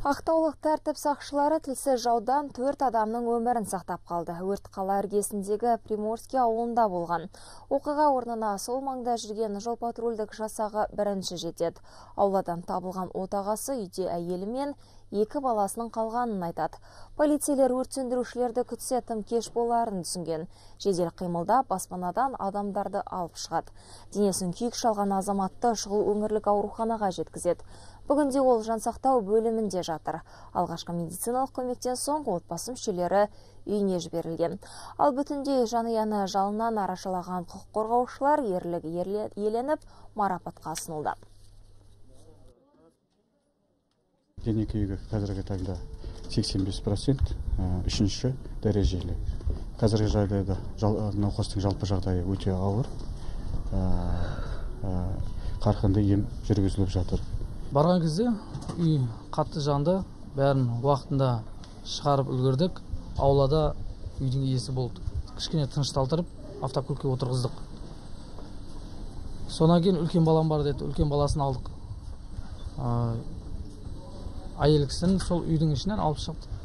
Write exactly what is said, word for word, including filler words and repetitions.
Ақтаулық тәртіп сақшылары тілсіз жаудан төрт адамның өмірін сақтап қалды. Өрт қала іргесіндегі Приморский ауылында болған. Оқиға орнына сол маңда жүрген жол патрульдік жасағы бірінші жетеді. Ауладан табылған отағасы үйде әйелі мен екі баласының қалғанын айтады. Полицейлер өрт сөндірушілерді күтсе тым кеш боларын түсінген. Жедел қимылда баспанадан адамдарды алып шығады. Денесін күйік шалған азаматты шұғыл өңірлік ауруханаға жеткізеді. Бүгінде ол жансақтау бөлімінде жатыр. Алғашқы медициналық көмектен соң отбасы мүшелері үйіне жіберілген. Ал бүтіндей жанұяны жалынан арашалаған құқық қорғаушылар ерлігі еленіп марапатқа ұсынылды. Дене күйігі қазіргі таңда сексен бес процент, үшінші дәрежелі. Қазіргі жағдайда науқастың жалпы жағдайы өте ауыр, қарқынды ем жүргізіліп жатыр. Барған кезде үй қатты жанды, бәрін уақытында шығарып үлгердік. Аулада үйдің иесі болды. Кішкене тынышталтырып, автокөлікке отырғыздық. Сонан кейін үлкен балам бар деді, үлкен баласын алдық. Әйел кісінің сол үйдің ішінен алып шықты.